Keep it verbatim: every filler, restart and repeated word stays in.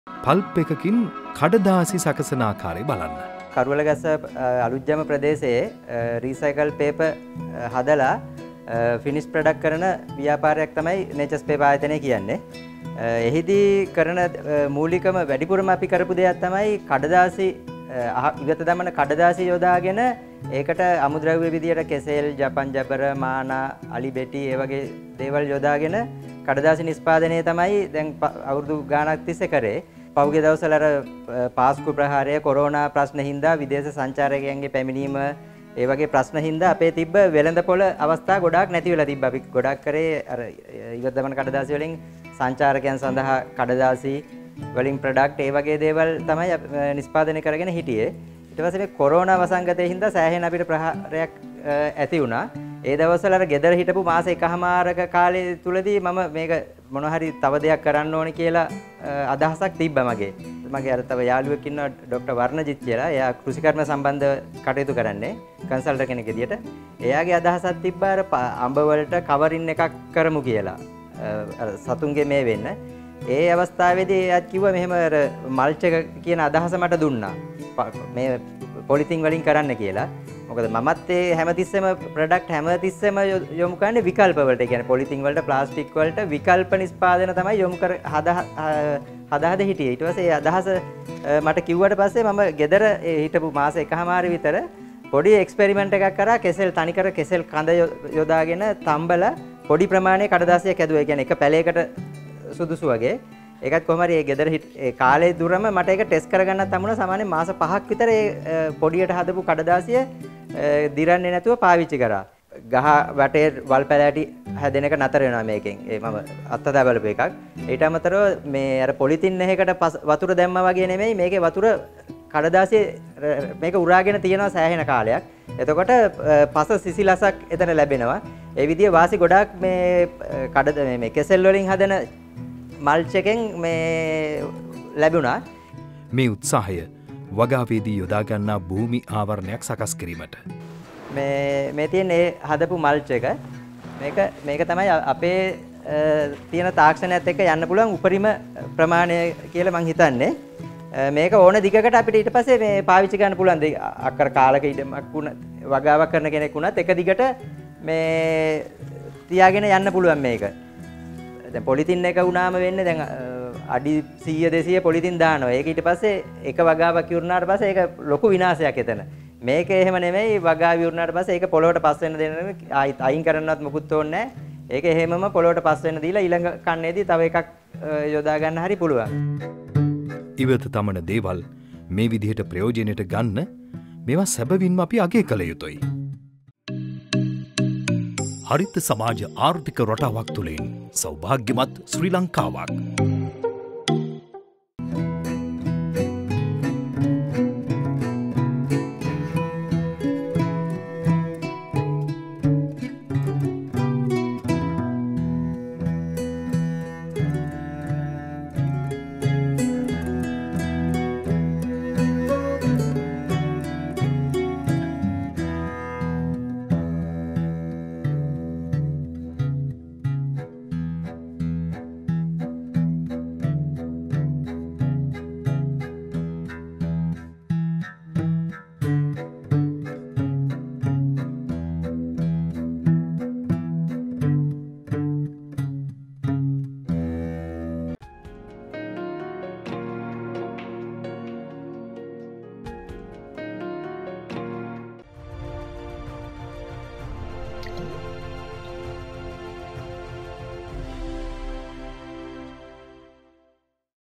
Pulp එකකින් කඩදාසි සකසන ආකාරය බලන්න. කරුවලගස්ස අලුත්ජම ප්‍රදේශයේ රීසයිකල් පේපර් හදලා ෆිනිෂ් ප්‍රොඩක්ට් කරන ව්‍යාපාරයක් තමයි නේචර්ස් පේපර් ආයතනය කියන්නේ. එහිදී කරන මූලිකම වැඩිපුරම අපි කරපු දෙයක් තමයි කඩදාසි ඉවත දමන කඩදාසි යොදාගෙන ඒකට අමුද්‍රව්‍ය විදියට කෙසෙල්, ජපන් ජබර, මානා, අලි බෙටි ඒ වගේ දේවල් යොදාගෙන කඩදාසි නිෂ්පාදනය තමයි දැන් අවුරුදු ගාණක් තිස්සේ කරේ. පහුගිය දවස්වල අර පාස්කු ප්‍රහාරය, කොරෝනා ප්‍රශ්න හින්දා විදේශ සංචාරකයන්ගේ පැමිණීම ඒ වගේ ප්‍රශ්න හින්දා අපේ තිබ්බ වෙළඳපොළ අවස්ථා ගොඩාක් නැති වෙලා තිබ්බා. අපි ගොඩක් කරේ අර ඉවත් දමන කඩදාසි වලින් සංචාරකයන් සඳහා කඩදාසි වලින් ප්‍රොඩක්ට් ඒ වගේ දේවල් තමයි නිෂ්පාදනය කරගෙන හිටියේ. ඊට පස්සේ මේ කොරෝනා වසංගතයේ හින්දා සෑහෙන අපිට ප්‍රහාරයක් ඇති වුණා. ඒ දවස්වල අර ගෙදර හිටපු මාස එකහමාරක කාලය තුලදී මම මේක මොන හරි තව දෙයක් කරන්න ඕනේ කියලා අදහසක් තිබ්බා මගේ. මගේ අර තව යාළුවෙක් ඉන්නවා ડોક્ટર වර්ණජිත් කියලා. එයා කෘෂිකර්ම සම්බන්ධ කටයුතු කරන්නේ කන්සල්ටර් කෙනෙක් විදියට. එයාගේ අදහසක් තිබ්බා අර අඹ වලට කවරින් එකක් කරමු කියලා. අර සතුන්ගේ මේ වෙන්න. ඒ අවස්ථාවේදී එයාත් කිව්වා මෙහෙම අර මල්ච් එක කියන අදහස මට දුන්නා. මේ පොලිතින් වලින් කරන්න කියලා. මොකද මමත් ඒ හැමතිස්සෙම ප්‍රොඩක්ට් හැමතිස්සෙම යොමු කරන්නේ විකල්ප වලට. ඒ කියන්නේ පොලිතින් වලට, ප්ලාස්ටික් වලට විකල්ප නිෂ්පාදන තමයි යොමු කර හදා හදා හිටියේ. ඊට පස්සේ ඒ අදහස මට කිව්වට පස්සේ මම ගෙදර හිටපු මාස එකහමාර විතර පොඩි එක්ස්පෙරිමන්ට් එකක් කරා. කෙසෙල් තනිකර කෙසෙල් කඳ යොදාගෙන තම්බල පොඩි ප්‍රමාණයක කඩදාසියක් හැදුවා. ඒ කියන්නේ එක පැලයකට සුදුසු වගේ. ඒකත් කොහොම හරි ඒ ගෙදර ඒ කාලේ දුරම මට ඒක ටෙස්ට් කරගන්නත් හම්බුණා. සාමාන්‍යයෙන් මාස පහක් විතර ඒ පොඩියට හදපු කඩදාසිය දිරන්නේ නැතුව පාවිච්චි කරා. ගහ වටේ වල් පැලෑටි හැදෙන එක නතර වෙනවා මේකෙන්. ඒ මම අත්දැක බලපු එකක්. ඊට අමතරව මේ අර පොලිතින් එකකට වතුර දැම්මා වගේ නෙමෙයි මේකේ වතුර කඩදාසියේ මේක උරාගෙන තියෙනවා සෑහෙන කාලයක්. එතකොට පස සිසිලසක් එතන ලැබෙනවා. ඒ විදිහේ වාසි ගොඩාක් මේ කඩ මේ කෙසෙල් වලින් හදන මල්ච් එකෙන් මේ ලැබුණා. මේ උත්සාහය වගාවේදී යොදා ගන්නා භූමි ආවරණයක් සකස් කිරීමට. මේ මේ තියෙන ඒ හදපු මල්ච් එක මේක මේක තමයි අපේ තියෙන තාක්ෂණයත් එක්ක යන්න පුළුවන් උපරිම ප්‍රමාණය කියලා මම හිතන්නේ. මේක ඕන දිගකට අපිට ඊට පස්සේ මේ පාවිච්චි කරන්න පුළුවන්. අක්කර කාලක ඉඩමක් වුණ වගාවක් කරන කෙනෙක් වුණත් එක දිගට මේ තියාගෙන යන්න පුළුවන් මේක. දැන් පොලිතින් එක වුණාම වෙන්නේ දැන් අඩි සීය දෙසීය පොලිතින් දානවා. ඒක ඊට පස්සේ එක වගාවක් ඉවරනාට පස්සේ ඒක ලොකු විනාශයක් එතන. මේක එහෙම නෙමෙයි. වගාව ඉවරනාට පස්සේ ඒක පොළොවට පස් වෙන්න දෙන්න ආයිත් අයින් කරන්නවත් මොකුත් ඕනේ නැහැ. ඒක එහෙමම පොළොවට පස් වෙන්න දීලා ඊළඟ කන්නේදී තව එකක් යොදා ගන්න හරි පුළුවන්. ඉවත තමන දේවල් මේ විදිහට ප්‍රයෝජනයට ගන්න මේවා සැබවින්ම අපි අගය කළ යුතුයි. හරිත සමාජ ආර්ථික රටාවක් තුළින් සෞභාග්‍යමත් ශ්‍රී ලංකාවක්. Thank you.